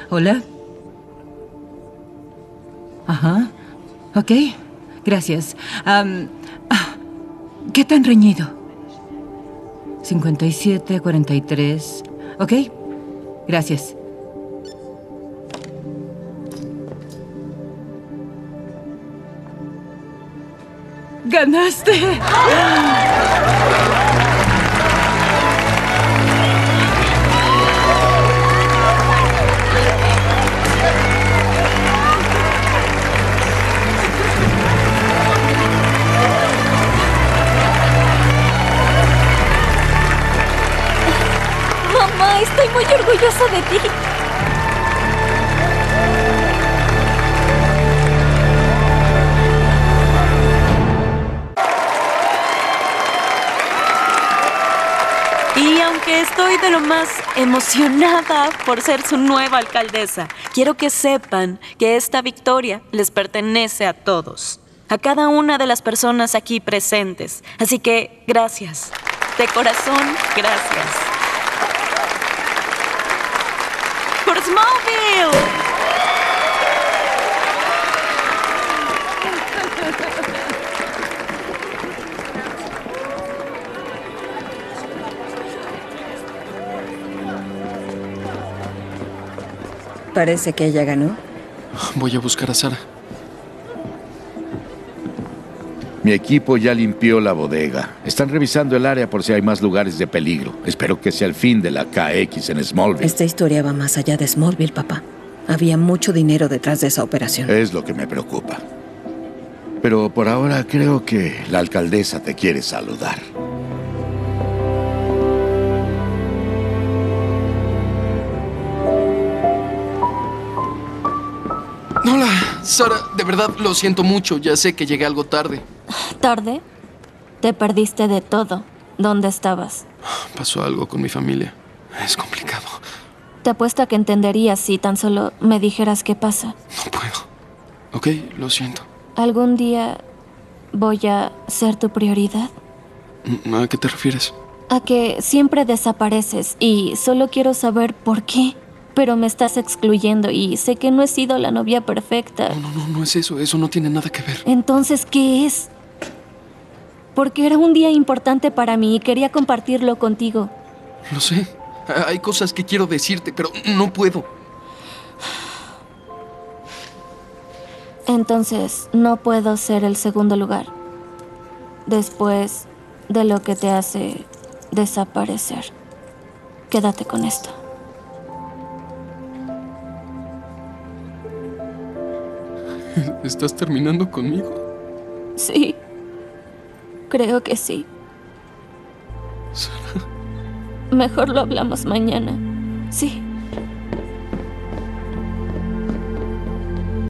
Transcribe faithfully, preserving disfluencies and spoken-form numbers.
Hola. Ajá. Ok. Gracias. Um, ¿Qué tan reñido? cincuenta y siete, cuarenta y tres. Ok. Gracias. ¡Ganaste! Mamá, estoy muy orgullosa de ti. Y aunque estoy de lo más emocionada por ser su nueva alcaldesa, quiero que sepan que esta victoria les pertenece a todos, a cada una de las personas aquí presentes. Así que gracias, de corazón, gracias. ¡Por Smallville! Parece que ella ganó. Voy a buscar a Sara. Mi equipo ya limpió la bodega. Están revisando el área por si hay más lugares de peligro. Espero que sea el fin de la K X en Smallville. Esta historia va más allá de Smallville, papá. Había mucho dinero detrás de esa operación. Es lo que me preocupa. Pero por ahora creo que la alcaldesa te quiere saludar. Hola, Sara, de verdad lo siento mucho. Ya sé que llegué algo tarde. ¿Tarde? Te perdiste de todo. ¿Dónde estabas? Pasó algo con mi familia. Es complicado. Te apuesto a que entenderías si tan solo me dijeras qué pasa. No puedo. Ok, lo siento. ¿Algún día voy a ser tu prioridad? ¿A qué te refieres? A que siempre desapareces y solo quiero saber por qué. Pero me estás excluyendo y sé que no he sido la novia perfecta. No, no, no, no es eso. Eso no tiene nada que ver. Entonces, ¿qué es? Porque era un día importante para mí y quería compartirlo contigo. Lo sé. Hay cosas que quiero decirte, pero no puedo. Entonces, no puedo ser el segundo lugar. Después de lo que te hace desaparecer. Quédate con esto. ¿Estás terminando conmigo? Sí. Creo que sí. Sara. Mejor lo hablamos mañana. Sí.